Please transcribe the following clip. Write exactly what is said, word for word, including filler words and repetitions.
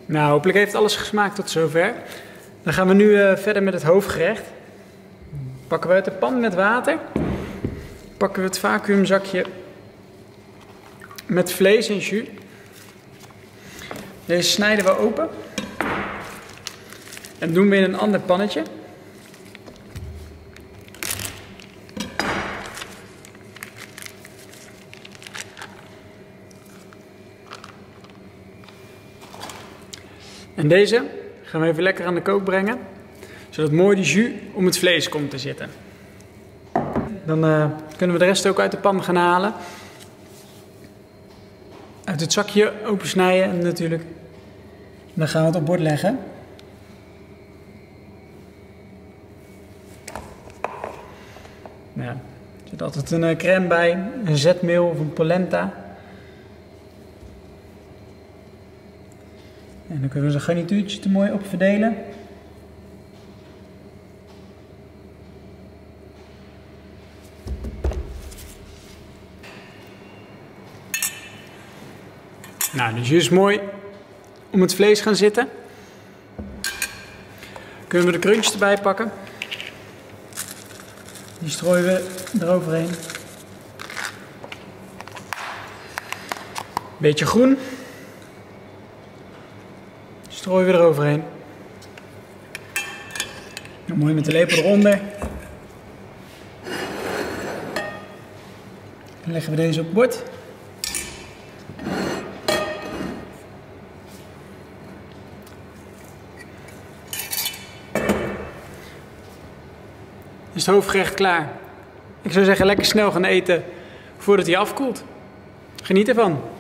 Nou, hopelijk heeft alles gesmaakt tot zover. Dan gaan we nu uh, verder met het hoofdgerecht. Pakken we uit de pan met water. Pakken we het vacuümzakje met vlees en jus. Deze snijden we open. En doen we in een ander pannetje. En deze gaan we even lekker aan de kook brengen, zodat mooi die jus om het vlees komt te zitten. Dan uh, kunnen we de rest ook uit de pan gaan halen. Uit het zakje opensnijden natuurlijk. Dan gaan we het op bord leggen. Ja, er zit altijd een uh, crème bij, een zetmeel of een polenta. En dan kunnen we zo'n garnituurtje er mooi op verdelen. Nou, de jus is mooi om het vlees gaan zitten. Kunnen we de crunch erbij pakken. Die strooien we eroverheen. Beetje groen. Strooien we eroverheen. En mooi met de lepel eronder. Dan leggen we deze op het bord. Is het hoofdgerecht klaar? Ik zou zeggen lekker snel gaan eten voordat hij afkoelt. Geniet ervan!